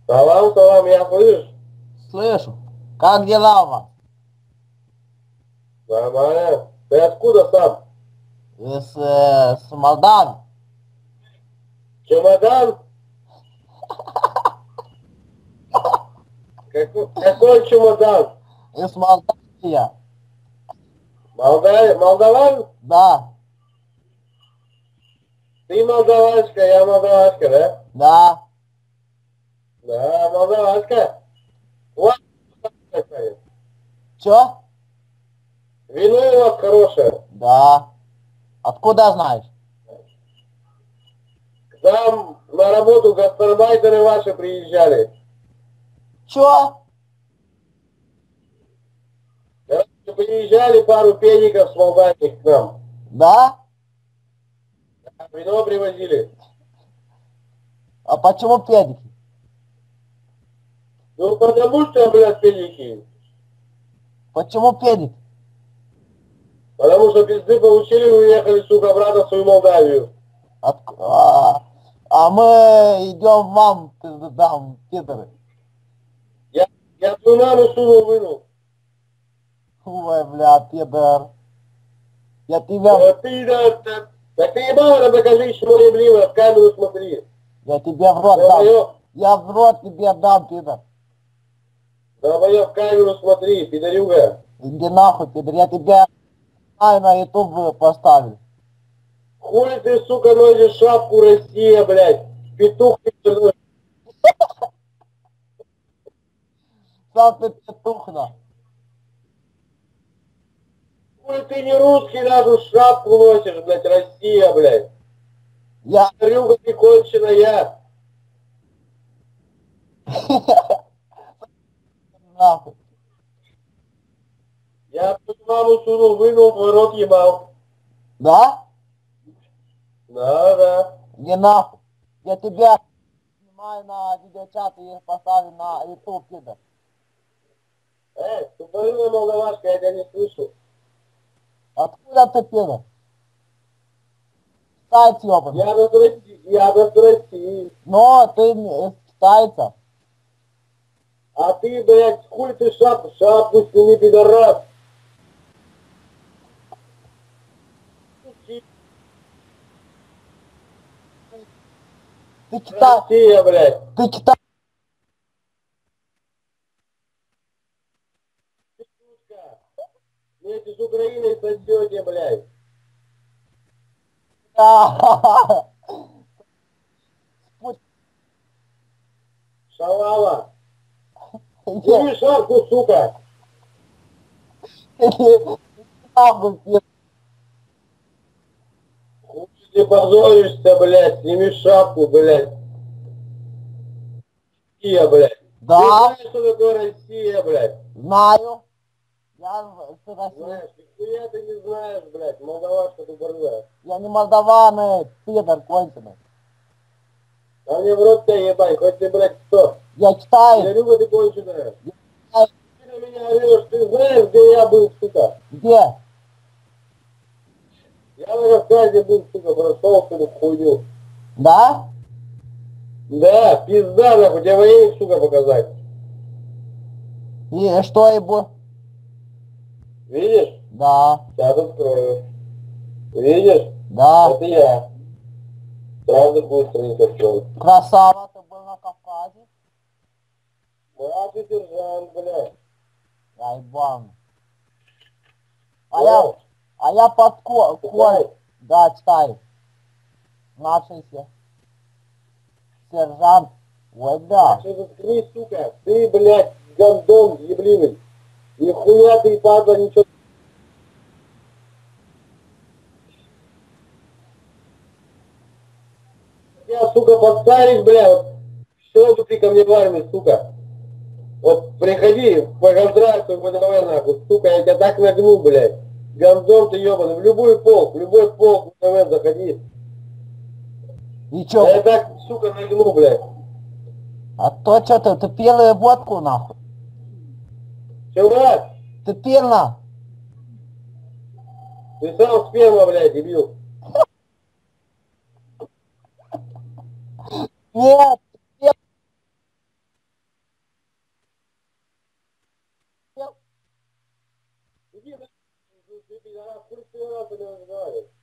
Салам, салам, я слышишь? Слышу. Как дела у вас? Нормально. Ты откуда сам? С Молдавии. Чемодан? Какой чемодан? Из Молдавии я. Молдаван? Да, Ты молдаванка, я молдаванка, да? да. Да, молдаванка. Вот такое. Чё? Вино у вас хорошее. Да. Откуда знаешь? К нам на работу гастарбайтеры ваши приезжали. Чё? Короче, приезжали пару педиков с Молдавии к нам. Да? Вино привозили. А почему педики? Ну, потому что, блядь, педики. Почему педики? Потому что пизды получили и уехали, сука, обратно в свою Молдавию. А мы идем вам, пиздам, пидоры. Я, я твою маму вынул. Ой, бля, пидор. Я тебя, Да ты, да ты ебало, докажи еще ебливо, в камеру смотри. я тебе в рот дам. Долбоёб, Я в рот тебе дам, пидор. долбоёб, в камеру смотри, пидорюга. Иди нахуй, пидор. Я тебя на YouTube поставлю. Хули ты, сука, носишь шапку Россия, блядь. Петух ты черной. Сам ты петухна. Хули ты не русский, нахуй шапку носишь, блядь, Россия, блядь. Я... Пидорюга ты конченая. Нахуй. Я твою маму вынул, твой рот ебал. Да? Да, да. Не нахуй. Я тебя снимаю на видеочат и поставлю на YouTube, пидор. Тупорылая молдавашка, я тебя не слышу. Откуда ты, пидор? Китайц ёбаный. Я без России. Но ты из китайца. А ты, блядь, хуй ты шапку сними, пидорас. Ты китайец. Россия, блядь. Ты китайец. Вместе с Украиной сойдете, блядь. Шалава. Сними шапку, сука. Нахуй, пидор. Хуй ты позоришься, блядь. Сними шапку, блядь. Россия, блядь. Да. Ты знаешь, что такое Россия, блядь? Знаю. Я с России. Знаешь, нихуя ты не знаешь, блядь. Молдавашка тупорылая. Я не молдаван, пидор конченый. А мне в рот тебя ебать, хоть ты, блядь, кто? Я китаец. Пидорюга ты конченая. Я... Ты на меня орешь, ты знаешь, где я был, сука? Где? Я на Кавказе был, сука, прошел эту хуйню. Да? Да, пизда, нахуй, тебе военник, сука, показать. И что ебу? Видишь? Да. Сейчас открою. Видишь? Да. Это я. Сразу быстренько открою. Красава, ты был на Кавказе? Младший сержант, блядь. Я ебан. Понял? А я под коль. Читай. Да, читаю. Младший сержант. Ой, да. Младший, заткнись, сука. Ты, блядь, гандон ебливый. Нихуя ты, падла, ничего. Я, сука, подставишь, бля, вот, что бы ты ко мне в армии, сука? Вот приходи по контракту, давай нахуй, сука, я тебя так нагну, блядь. Гандон ты ебаный, в любой полк, ВДВ заходи. И чё? Я так, сука, нагну, блядь. А то чё ты пил водку нахуй? Чего? Ты пил на? Ты сам сперма, блядь, дебил. Нет, Иди, ты пидорас, хуй ты раз разговариваешь.